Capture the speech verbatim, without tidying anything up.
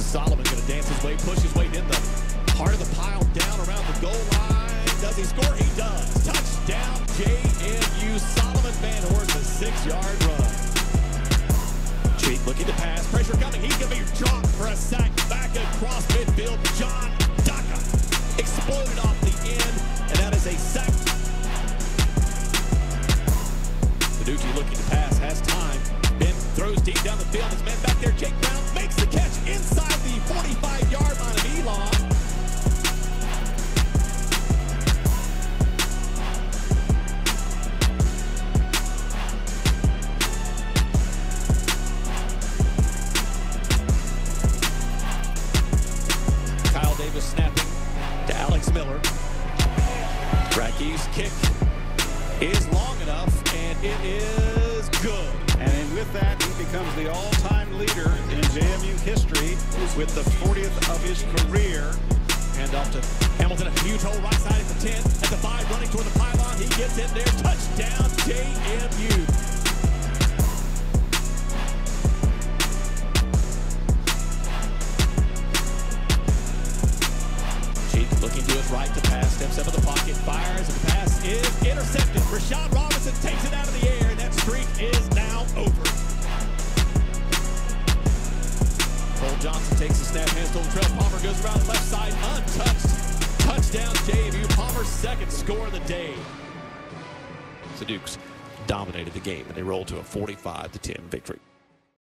Solomon going to dance his way, push his way in the heart of the pile, down around the goal line. Does he score? He does. Touchdown, J M U. Solomon Van Horn, a six-yard run. Cheek looking to pass. Pressure coming. He's going to be dropped for a sack. Back across midfield. John Daka exploded off the end, and that is a sack. Fiducci looking to pass. Has time. Ben throws deep down the field. His man back there. Jake Brown makes the catch inside the forty-five-yard line of Elon. Kyle Davis snapping to Alex Miller. Rackey's kick is long enough, and it is good. And with that, he becomes the all-time leader in J M U history with the fortieth of his career. Hand off to Hamilton, a huge hole right side at the ten, at the five, running toward the pylon. He gets in there. Touchdown, J M U. Cheek looking to his right to pass, steps up in the pocket, fires, and the pass is intercepted. Rashad Robinson takes it out of the air, and that streak is now over. Cole Johnson takes the snap, hands to Latrell Palmer, goes around the left side, untouched. Touchdown, J M U. Palmer's second score of the day. The Dukes dominated the game, and they rolled to a forty-five to ten victory.